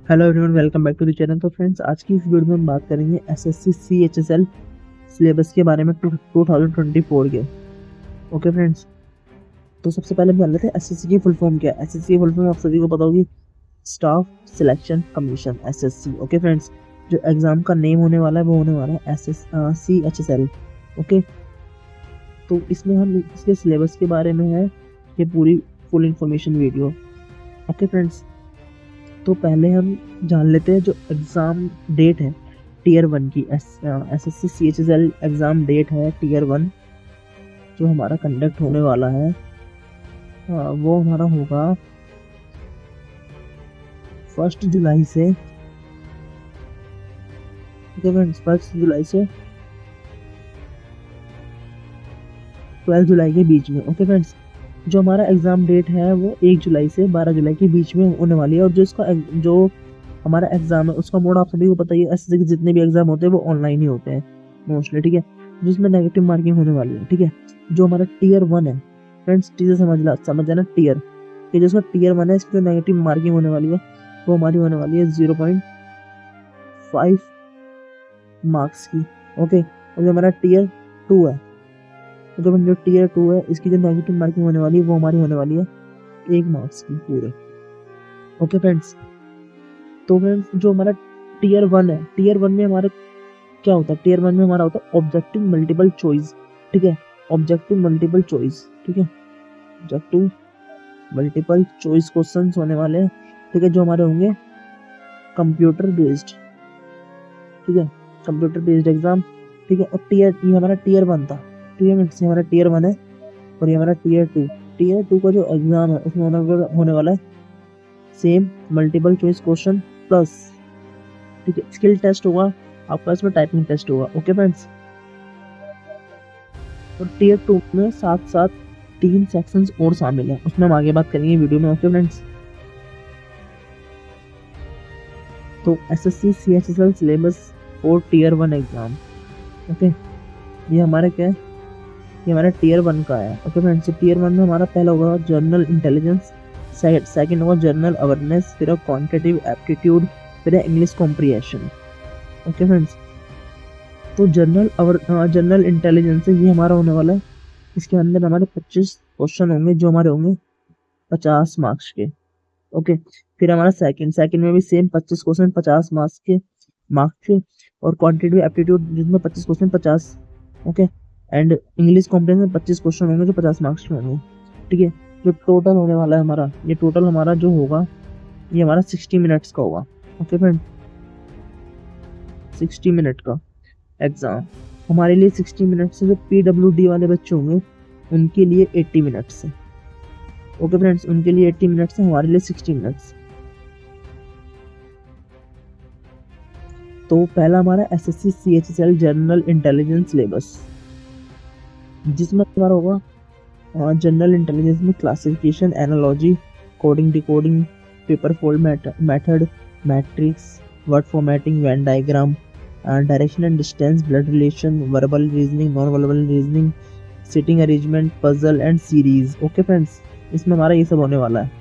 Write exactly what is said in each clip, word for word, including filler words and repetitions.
Hello everyone, welcome back to the channel. तो friends, आज की इस वीडियो में हम बात करेंगे एसएससी सीएचएसएल सिलेबस के बारे में टू थाउजेंड ट्वेंटी फोर के। ओके फ्रेंड्स, तो सबसे पहले हम जान लेते हैं एसएससी की फुल फॉर्म क्या है। एसएससी की फुल फॉर्म आप सभी को पता होगी, Staff Selection Commission, SSC. Okay friends, जो एग्जाम का नेम होने वाला है वो होने वाला है S S C H S L. Okay, तो इसमें हम इसके सिलेबस के बारे में है ये पूरी full information video. Okay friends, तो पहले हम जान लेते हैं जो एग्ज़ाम डेट है टीयर वन की। S S S C C H S L exam date है टीयर वन जो हमारा कंडक्ट होने वाला है। आ, वो हमारा होगा फर्स्ट जुलाई से फर्स्ट जुलाई से ट्वेल्थ जुलाई के बीच में। ओके फ्रेंड्स, जो हमारा एग्ज़ाम डेट है वो एक जुलाई से बारह जुलाई के बीच में होने वाली है। और जो इसका जो हमारा एग्ज़ाम है उसका मोड आप सभी को पता ही है, एसएससी के जितने भी एग्ज़ाम होते हैं वो ऑनलाइन ही होते हैं मोस्टली। ठीक है, जिसमें नेगेटिव मार्किंग होने वाली है। ठीक है, जो हमारा टीयर वन है फ्रेंड्स, टीयर समझ ला समझ जाना टीयर कि जो इसका टीयर वन है इसकी जो नेगेटिव मार्किंग होने वाली है वो हमारी होने वाली है जीरो पॉइंट फाइव मार्क्स की। ओके, और जो हमारा टीयर टू है तो जब जो टीयर टू है इसकी जो नेगेटिव मार्किंग होने वाली है वो हमारी होने वाली है एक मार्क्स की पूरे। ओके फ्रेंड्स, तो फ्रेंड्स जो हमारा टीयर वन है, टीयर वन में हमारा क्या होता है, टीयर वन में हमारा होता है ऑब्जेक्टिव मल्टीपल चॉइस। ठीक है, ऑब्जेक्टिव मल्टीपल चॉइस। ठीक है, ऑब्जेक्टिव मल्टीपल चॉइस क्वेश्चंस होने वाले हैं। ठीक है, जो हमारे होंगे कंप्यूटर बेस्ड। ठीक है, कंप्यूटर बेस्ड एग्जाम। ठीक है, और टीयर ये हमारा टीयर वन था। टीयर से हमारा टीयर वन है और ये हमारा टीयर टू। टीयर टू का जो एग्जाम है उसमें होने वाला है same multiple choice question plus, ठीक है, स्किल टेस्ट होगा आपका, इसमें टाइपिंग टेस्ट होगा। ओके फ्रेंड्स, और टीयर टू में साथ साथ तीन सेक्शंस और शामिल हैं, उसमें हम आगे बात करेंगे वीडियो में। ओके फ्रेंड्स, तो एसएससी सीएचएसएल सिलेबस और टीयर वन एग्जाम। ओके, ये हमारा क्या है, ये हमारा टीयर वन का है। ओके फ्रेंड्स, टीयर वन में हमारा पहला होगा जनरल इंटेलिजेंस, सेकंड होगा जनरल अवेयरनेस, फिर क्वांटिटेटिव एप्टीट्यूड, फिर इंग्लिश कॉम्प्रिहेंशन। ओके फ्रेंड्स, तो जनरल अवर जनरल इंटेलिजेंस ये हमारा होने वाला है, इसके अंदर हमारे पच्चीस क्वेश्चन होंगे जो हमारे होंगे पचास मार्क्स के। ओके, फिर हमारा सेकंड सेकंड में भी सेम पच्चीस क्वेश्चन पचास मार्क्स के मार्क्स के और क्वांटिटेटिव एप्टीट्यूड जिसमें पच्चीस क्वेश्चन पचास। ओके, एंड इंग्लिश कॉम्प्रिहेंशन पच्चीस क्वेश्चन होंगे जो पचास मार्क्स के होंगे। ठीक है, जो टोटल होने वाला है हमारा, ये टोटल हमारा जो होगा ये हमारा सिक्सटी मिनट्स का होगा। ओके फ्रेंड, सिक्सटी मिनट का एग्जाम हमारे लिए सिक्सटी मिनट्स से, जो पीडब्ल्यूडी वाले बच्चे होंगे उनके लिए एट्टी मिनट्स है। ओके फ्रेंड्स, उनके लिए एट्टी मिनट्स है, हमारे लिए सिक्सटी मिनट्स। तो पहला हमारा SSC CHSL general intelligence syllabus, जिसमें हमारा होगा जनरल इंटेलिजेंस में classification, analogy, coding, decoding, paper fold method, matrix, word formatting, Venn diagram, direction and distance, blood relation, verbal reasoning, non verbal reasoning, sitting arrangement, puzzle and series. Okay friends, इसमें हमारा ये सब होने वाला है।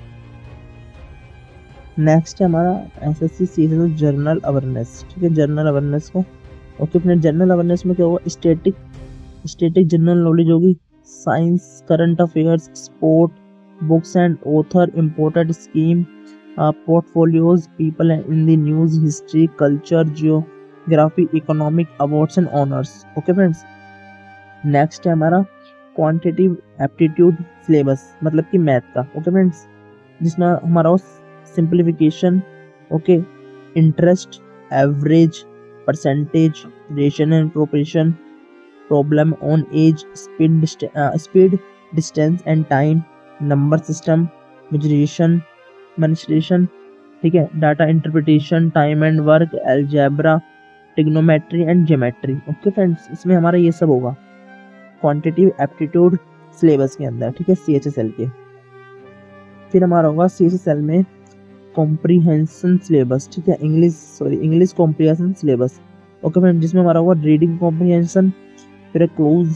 Next है हमारा एसएससी सीएचएसएल जनरल अवेयरनेस। ठीक है, जनरल अवेयरनेस को। ओके फ्रेंड्स, जनरल अवेयरनेस में क्या होगा, स्टैटिक स्टैटिक जनरल नॉलेज होगी, science, current affairs, sport, books and author, imported scheme, portfolios, people in the news, history, culture, geography, economic, awards and honours. Okay friends, next है हमारा quantitative aptitude syllabus, मतलब कि math का। Okay friends, जिसमें हमारा simplification, okay, interest, average, percentage, ration and proportion, problem on age, speed speed distance and time, number system, mensuration, manipulation, ठीक है, data interpretation, time and work, algebra, trigonometry and geometry. Okay friends, इसमें हमारा ये सब होगा quantitative aptitude syllabus के अंदर। ठीक है, सीएचएसएल के। फिर हमारा होगा सीएचएसएल में कॉम्प्रिहेंशन सिलेबस। ठीक है, English sorry English comprehension syllabus. Okay friend, जिसमें हमारा होगा रीडिंग कॉम्प्रिहेंशन, फिर cloze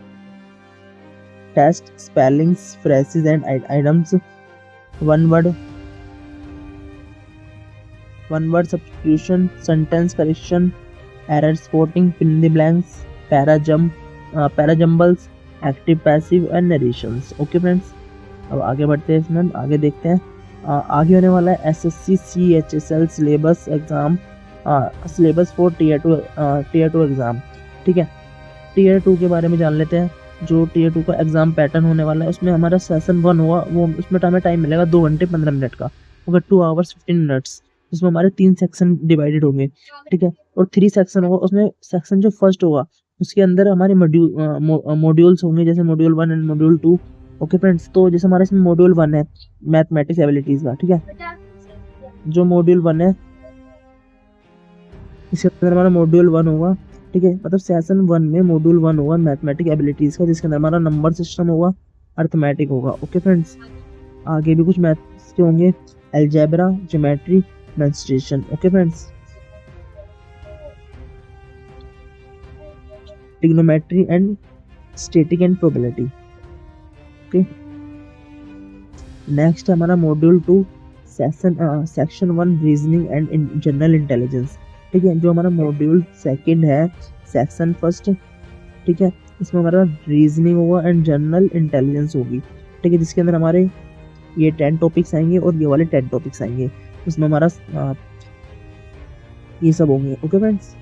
test, spellings, phrases and items, one word one word substitution, sentence correction, error spotting, fill in the blanks, para jump, para jumbles, active passive and narrations. Okay friends, अब आगे बढ़ते हैं इसमें, आगे देखते हैं। आ, आगे होने वाला है S S C C H S L syllabus exam, syllabus for tier two tier two exam. ठीक है, टीयर टू के बारे में जान लेते हैं। जो टीयर टू का एग्ज़ाम पैटर्न होने वाला है उसमें हमारा सेशन वन हुआ, वो उसमें हमें टाइम मिलेगा दो घंटे पंद्रह मिनट का, होगा टू आवर्स फिफ्टीन मिनट्स, जिसमें हमारे तीन सेक्शन डिवाइडेड होंगे। ठीक है, और थ्री सेक्शन होगा, उसमें सेक्शन जो फर्स्ट होगा उसके अंदर हमारे मॉड्यूल मॉड्यूल्स होंगे, जैसे module one and module two. Okay friends, तो जैसे हमारे इसमें मॉड्यूल वन है मैथमेटिक्स एबिलिटीज़ का। ठीक है, जो मॉड्यूल वन है इसके अंदर हमारा मॉड्यूल वन होगा। ठीक है, मतलब सेशन वन में मॉड्यूल वन होगा मैथमेटिक एबिलिटीज़ का, जिसके अंदर हमारा नंबर सिस्टम होगा, अर्थमेटिक होगा। ओके फ्रेंड्स, आगे भी कुछ मैथ्स के होंगे, algebra, geometry, menstruation. Okay friends, trigonometry and static and probability. Okay, next है हमारा module two section section one reasoning and general intelligence. ठीक है, जो हमारा मॉड्यूल सेकंड है सेक्शन फर्स्ट। ठीक है, इसमें हमारा रीजनिंग होगा एंड जनरल इंटेलिजेंस होगी। ठीक है, जिसके अंदर हमारे ये टेन टॉपिक्स आएंगे और ये वाले टेन टॉपिक्स आएंगे, उसमें हमारा आ, ये सब होंगे। ओके फ्रेंड्स,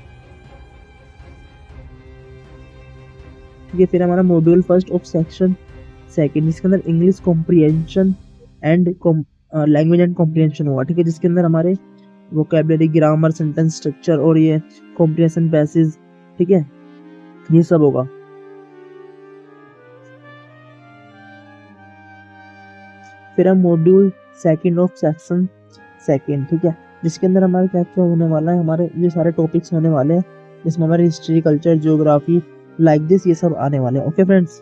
ठीक है, फिर हमारा module first of section second, जिसके अंदर English comprehension and language and comprehension होगा। ठीक है, जिसके अंदर हमारे वोकैबुलरी, ग्रामर, सेंटेंस स्ट्रक्चर और ये कॉम्प्रिहेंशन पैसेज, ठीक है, ये सब होगा। फिर हम module second of section second, ठीक है, जिसके अंदर हमारे क्या क्या होने वाला है, हमारे ये सारे टॉपिक्स होने वाले हैं, जिसमें हमारे history, culture, geography, like this, ये सब आने वाले हैं। ओके फ्रेंड्स,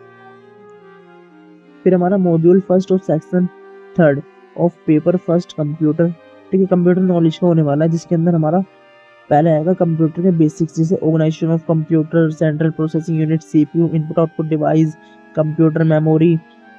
फिर हमारा module first of section third of paper first computer. ठीक है, कंप्यूटर नॉलेज का होने वाला है, जिसके अंदर हमारा पहले आएगा कंप्यूटर के बेसिक्स, जैसे organisation of computer, central processing unit, CPU, input output device, computer memory.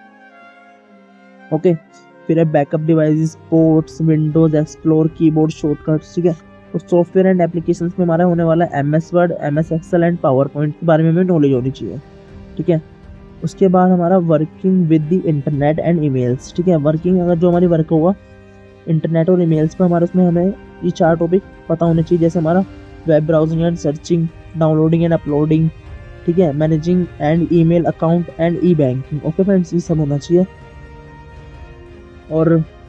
Okay, फिर है backup devices, ports, Windows, explore, keyboard, shortcuts. ठीक है, तो सॉफ्टवेयर एंड एप्लीकेशंस में हमारा होने वाला है M S Word, M S Excel and PowerPoint के बारे में हमें नॉलेज होनी चाहिए। ठीक है, उसके बाद हमारा working with the internet and emails. ठीक है, वर्किंग अगर जो हमारी वर्क होगा इंटरनेट और ईमेल्स पे, हमारे उसमें हमें ये चार टॉपिक पता होने चाहिए, जैसे हमारा web browsing and searching, downloading and uploading, ठीक है, managing and email account and e banking. Okay friends, ये सब होना चाहिए। और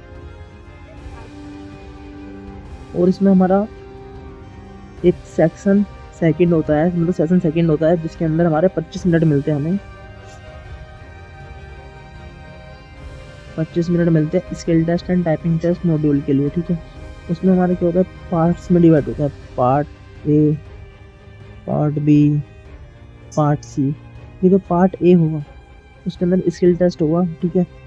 और इसमें हमारा एक सेक्शन सेकंड होता है, मतलब सेक्शन सेकंड होता है, जिसके अंदर हमारे पच्चीस मिनट मिलते हैं, हमें पच्चीस मिनट मिलते हैं skill test and typing test module के लिए। ठीक है, उसमें हमारे क्या होता है, पार्ट्स में डिवाइड होता है, part A, part B, part C. ये तो पार्ट ए होगा, उसके अंदर स्किल टेस्ट होगा। ठीक है,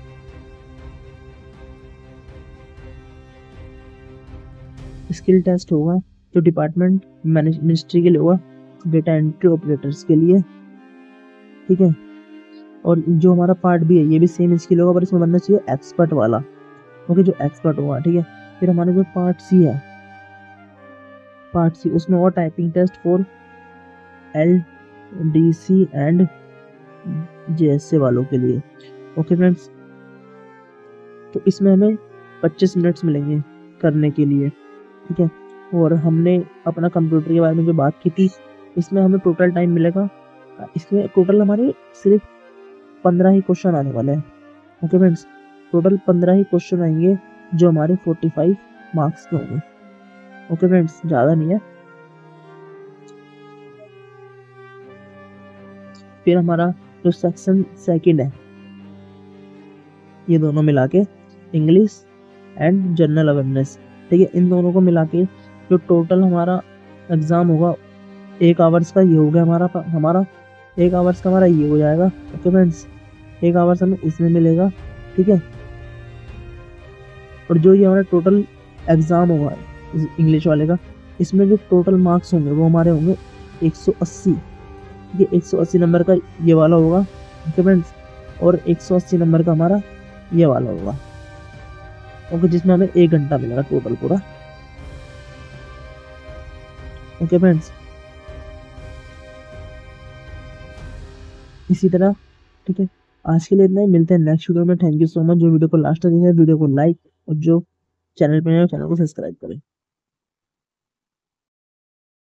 स्किल टेस्ट होगा जो डिपार्टमेंट मिनिस्ट्री के लिए होगा, डेटा एंट्री ऑपरेटर्स के लिए। ठीक है, और जो हमारा पार्ट बी है ये भी सेम स्किल होगा, पर इसमें बनना चाहिए एक्सपर्ट वाला। ओके, जो एक्सपर्ट होगा। ठीक है, फिर हमारा जो पार्ट सी है, पार्ट सी उसमें होगा typing test for L D C and J S A वालों के लिए। ओके फ्रेंड्स, तो इसमें हमें पच्चीस मिनट्स मिलेंगे करने के लिए। ठीक है, और हमने अपना कंप्यूटर के बारे में जो बात की थी, इसमें हमें टोटल टाइम मिलेगा, इसमें टोटल हमारे सिर्फ पंद्रह ही क्वेश्चन आने वाले हैं। ओके फ्रेंड्स, टोटल पंद्रह ही क्वेश्चन आएंगे जो हमारे पैंतालीस मार्क्स के होंगे। ओके फ्रेंड्स, ज़्यादा नहीं है। फिर हमारा जो सेक्शन सेकंड है, ये दोनों मिला के इंग्लिश एंड जनरल अवेयरनेस। ठीक है, इन दोनों को मिला के जो टोटल हमारा एग्ज़ाम होगा एक आवर्स का, ये हो गया हमारा हमारा एक आवर्स का हमारा ये हो जाएगा। ओके फ्रेंड्स, एक आवर्स हमें इसमें मिलेगा। ठीक है, और जो ये हमारा टोटल एग्ज़ाम होगा इंग्लिश वाले का, इसमें जो टोटल मार्क्स होंगे वो हमारे होंगे एक सौ अस्सी। ये एक सौ अस्सी नंबर का ये वाला होगा। ओके फ्रेंड्स, और एक सौ अस्सी नंबर का हमारा ये वाला होगा। ओके, जिसमें हमें एक घंटा मिलेगा टोटल पूरा। ओके फ्रेंड्स, इसी तरह, ठीक है, आज के लिए इतना ही, मिलते हैं नेक्स्ट वीडियो में। थैंक यू सो मच जो वीडियो को लास्ट तक देखा, वीडियो को लाइक और जो चैनल पे है चैनल को सब्सक्राइब करें।